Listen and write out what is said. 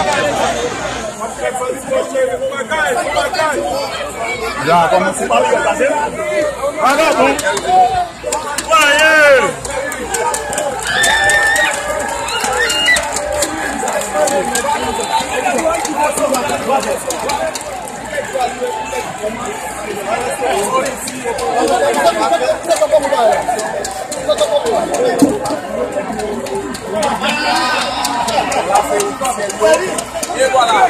Já, vamos se bater, tá vendo? Ah, bom. Vai! E voilà,